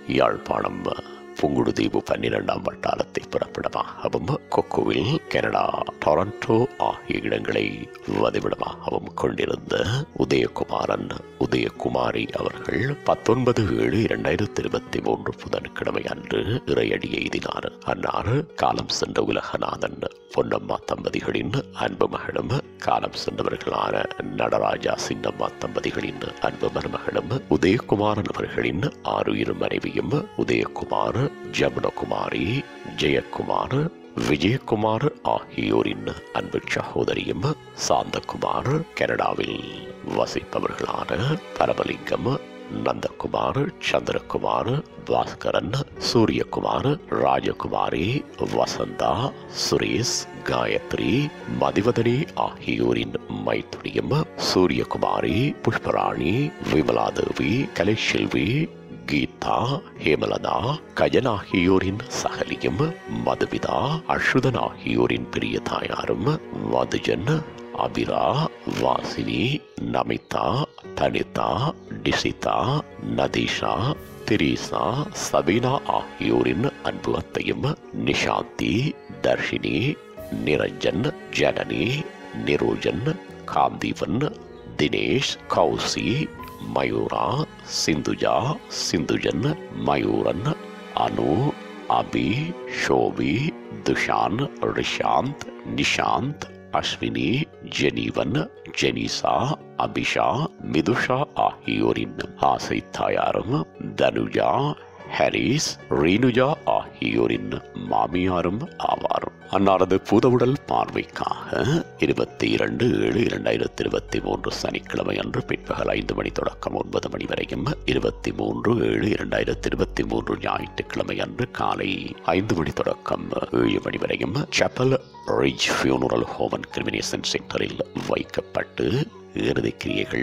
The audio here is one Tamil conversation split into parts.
யாழ்ப்பாணம் புங்குடுதீவு 12ஆம் வட்டாரத்தை பிறப்பிடமாகவும் கொக்குவில் கனடா டொரண்டோ ஆகிய இடங்களை வதிவிடமாகவும் கொண்டிருந்த உதயகுமாரி அவர்கள் 19/7/2023 புதன்கிழமை அன்று இறையடி எய்தினார். அன்னார் காலம் சென்ற உலகநாதன் பொன்னம்மா தம்பதிகளின் அன்பு மகளும் காலம் சென்றவர்களான நடராஜா சின்னம்மா தம்பதிகளின் அன்பு மருமகளும் உதயகுமாரன் அவர்களின் ஆறுயிர் மனைவியும் உதயகுமார், ஜமுனகுமாரி, ஜெயக்குமார், விஜயகுமார் ஆகியோரின் அன்பு சகோதரியும் சாந்தகுமார், கனடாவில் வசிப்பவர்களான பரமலிங்கம், நந்தகுமார், சந்திரகுமார், பாஸ்கரன், சூரியகுமார், ராஜகுமாரி, வசந்தா, சுரேஷ், காயத்ரி, மதிவதனி ஆகியோரின் மைத்துனியும் சூரியகுமாரி, புஷ்பராணி, விமலாதேவி, கலைசெல்வி, கீதா, ஹேமலதா, கஜன் ஆகியோரின் சகலியும் மதுவிதா, அஸ்ருதன் ஆகியோரின் பெரிய தாயாரும் மதுஜன், அபிரா, வாசினி, நமிதா, தனிதா, டிசிதா, நதீஷா, திரீசா, சபீனா ஆகியோரின் அன்பு அத்தையும் நிஷாந்தி, தர்ஷினி, நிரஞ்சன், ஜனனி, நிரோஜன், காந்தீவன், தினேஷ், கௌசி, மயூரா, சிந்துஜா, சிந்துஜன், மயூரன், அனு, அபி, ஷோபி, துஷான், ரிஷாந்த், நிஷாந்த், அஸ்வினி, ஜெனீவன், ஜெனிசா, அபிஷா, மிதுஷா ஆகியோரின் ஆசை தாயாரும் தனுஜா, ஹாரிஸ், ரீனுஜா ஆகியோரின் மாமியாரும் ஆவார். அன்னாரது பூதவுடல் பார்வைக்காக 22/7/2023 சனிக்கிழமை அன்று பிற்பகல் 5 மணி தொடக்கம் 9 மணி வரையும், 23/7/2023 ஞாயிற்றுக்கிழமை அன்று காலை 5 மணி தொடக்கம் 7 மணி வரையும் Chapel Ridge Funeral Home and Cremation சென்டரில் வைக்கப்பட்டு இறுதி கிரியைகள்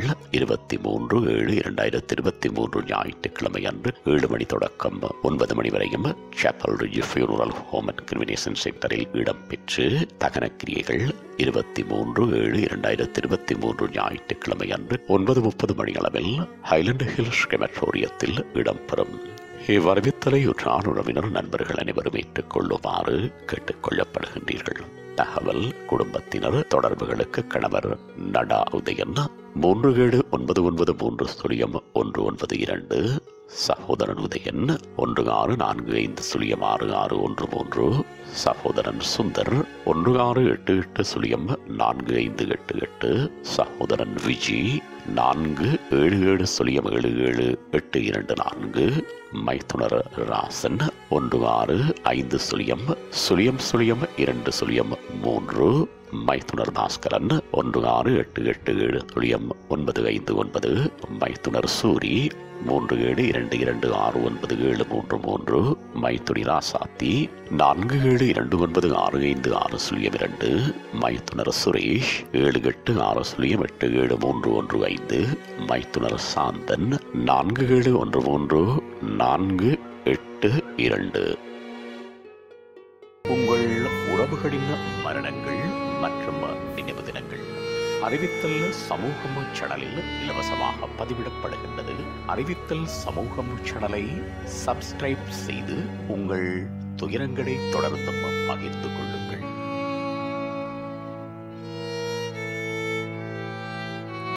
23/7/2023 ஞாயிற்றுக்கிழமை அன்று 7 மணி தொடக்கம் 9 மணி வரையும் Chapel Ridge Funeral Home and Cremation சென்டரில் இடம்பெற்று தகன கிரியைகள் 23/7/2023 ஞாயிற்றுக்கிழமை அன்று 9:30 மணி அளவில் ஹைலண்ட் ஹில்ஸ் கிரெமட்டோரியத்தில் இடம்பெறும். இவ்வறிவித்தலை உற்றார் உறவினர் நண்பர்கள் அனைவரும் ஏற்றுக்கொள்ளுமாறு கேட்டுக்கொள்ளப்படுகின்றீர்கள். தகவல் குடும்பத்தினர் தொடர்புகளுக்கு கணவர் நடா உதயன் 379930 சகோதரன் உதயன் 1645066613 சகோதரன் சுந்தர் 1688045588 சகோதரன் விஜி 47707782 மைத்துனர் ராசன் 16500203 மைத்துனர் பாஸ்கரன் 1688709559 மைத்துனர் சூரி 3722269733 மைத்துனி ராசாத்தி 4729656002 மைத்துனர் சுரேஷ் 7860873115 மைத்துனர் சாந்தன் 47134482. உங்கள் உறவுகளின் மரணங்கள் மற்றும் நினைவு தினங்கள் அறிவித்தல் சமூகம் சேனலில் இலவசமாக பதிவிடப்படுகின்றது. அறிவித்தல் சமூகம் சேனலை சப்ஸ்கிரைப் செய்து உங்கள் துயரங்களை தொடர்ந்து பகிர்ந்து கொள்ளுங்கள்.